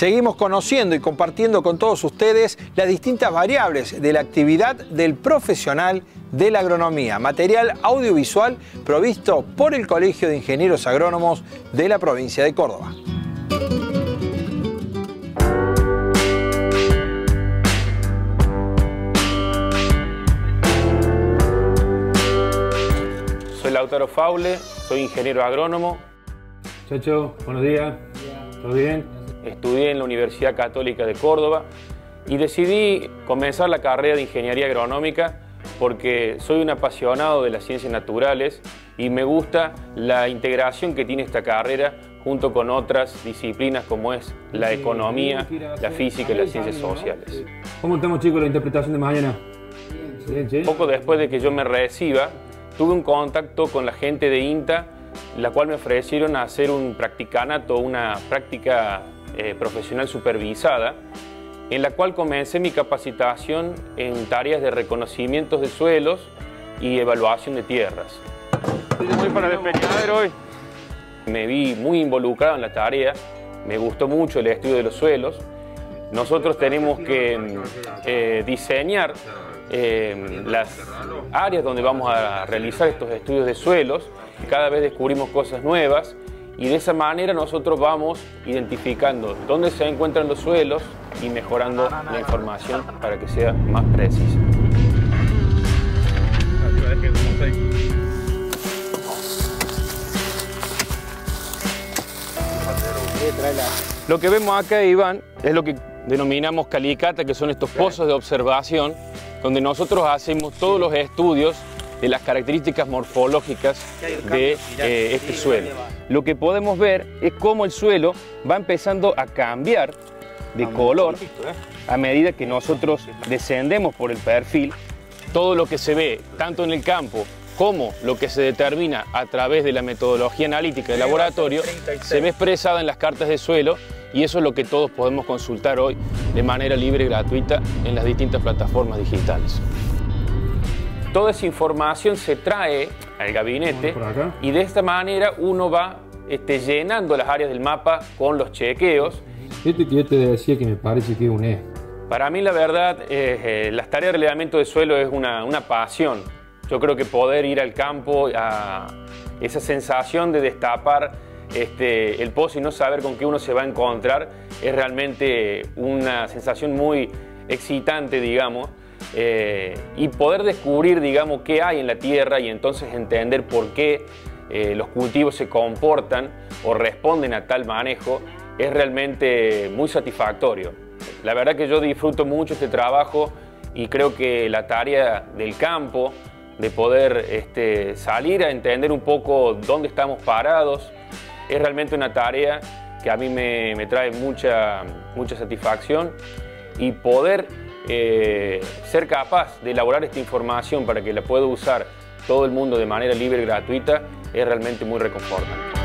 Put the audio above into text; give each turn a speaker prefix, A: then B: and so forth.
A: Seguimos conociendo y compartiendo con todos ustedes las distintas variables de la actividad del profesional de la agronomía, material audiovisual provisto por el Colegio de Ingenieros Agrónomos de la provincia de Córdoba.
B: Soy Lautaro Faule, soy ingeniero agrónomo.
C: Chacho, buenos días. ¿Todo bien?
B: Estudié en la Universidad Católica de Córdoba y decidí comenzar la carrera de ingeniería agronómica porque soy un apasionado de las ciencias naturales y me gusta la integración que tiene esta carrera junto con otras disciplinas como es la economía, la física y las ciencias sociales.
C: ¿Cómo estamos, chicos, la interpretación de mañana? Bien, ¿sí?
B: Poco después de que yo me reciba, tuve un contacto con la gente de INTA, la cual me ofrecieron hacer un practicanato, una práctica profesional supervisada, en la cual comencé mi capacitación en tareas de reconocimientos de suelos y evaluación de tierras.
D: Voy para el despeñadero hoy.
B: Me vi muy involucrado en la tarea, me gustó mucho el estudio de los suelos. Nosotros tenemos que diseñar las áreas donde vamos a realizar estos estudios de suelos. Cada vez descubrimos cosas nuevas y de esa manera nosotros vamos identificando dónde se encuentran los suelos y mejorando la información para que sea más precisa. Lo que vemos acá, Iván, es lo que denominamos calicata, que son estos pozos de observación, donde nosotros hacemos todos los estudios de las características morfológicas de este suelo. Lo que podemos ver es cómo el suelo va empezando a cambiar de color a medida que nosotros descendemos por el perfil. Todo lo que se ve tanto en el campo como lo que se determina a través de la metodología analítica del laboratorio se ve expresado en las cartas de suelo, y eso es lo que todos podemos consultar hoy de manera libre y gratuita en las distintas plataformas digitales. Toda esa información se trae al gabinete y de esta manera uno va llenando las áreas del mapa con los chequeos.
C: Yo te decía que me parece que es un E.
B: Para mí, la verdad, las tareas de relevamiento de suelo es una pasión. Yo creo que poder ir al campo, a esa sensación de destapar el pozo y no saber con qué uno se va a encontrar, es realmente una sensación muy excitante, digamos. Y poder descubrir, digamos, qué hay en la tierra y entonces entender por qué los cultivos se comportan o responden a tal manejo es realmente muy satisfactorio. La verdad que yo disfruto mucho este trabajo y creo que la tarea del campo, de poder salir a entender un poco dónde estamos parados, es realmente una tarea que a mí me trae mucha satisfacción, y poder ser capaz de elaborar esta información para que la pueda usar todo el mundo de manera libre y gratuita es realmente muy reconfortante.